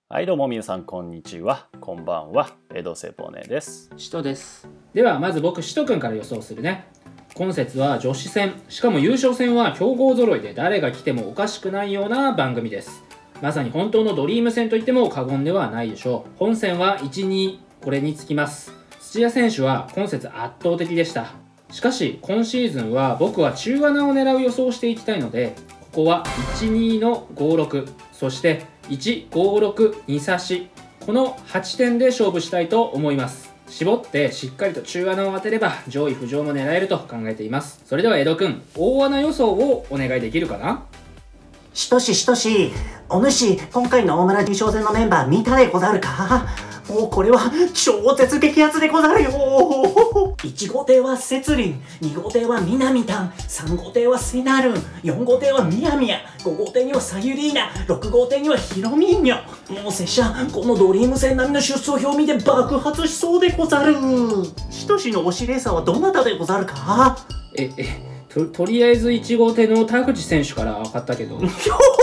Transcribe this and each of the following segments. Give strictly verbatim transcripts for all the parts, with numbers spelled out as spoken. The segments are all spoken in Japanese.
はい、どうも皆さんこんにちは、こんばんは、江戸セポネです。 シトです。ではまず僕シト君から予想するね。今節は女子戦、しかも優勝戦は強豪揃いで誰が来てもおかしくないような番組です。まさに本当のドリーム戦と言っても過言ではないでしょう。本戦はいち、にこれにつきます。土屋選手は今節圧倒的でした。しかし今シーズンは僕は中穴を狙う予想をしていきたいので、ここはいち、にのご、ろく、そしていち、ご、ろく、に差し、このはちてんで勝負したいと思います。絞ってしっかりと中穴を当てれば上位浮上も狙えると考えています。それでは江戸くん、大穴予想をお願いできるかな？ しとししとし、お主、今回の大村優勝戦のメンバー見たでござるか？もうこれは超絶激アツでござるよ。いち号艇は節輪、に号艇は南丹、さん号艇はセナルン、よん号艇はミヤミヤ、ご号艇にはサユリーナ、ろく号艇にはヒロミーニョ。もう拙者、このドリーム戦並みの出走表を見て爆発しそうでござる。しとしの推しレーサーはどなたでござるか？ え、え、と、とりあえずいち号艇の田口選手から分かったけど。 なか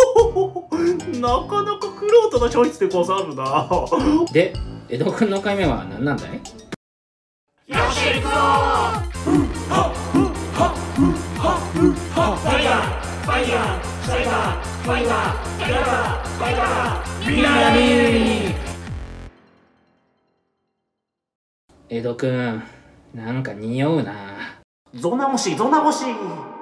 なかクロートなチョイスでござるな。 で、江戸くんの回目は何なんだい？ よし行くぞー。ファイヤーファイヤーサイバーファイヤーファイヤーファイヤーミラミー。 江戸くん、なんか匂うな。 ゾナムシゾナムシ。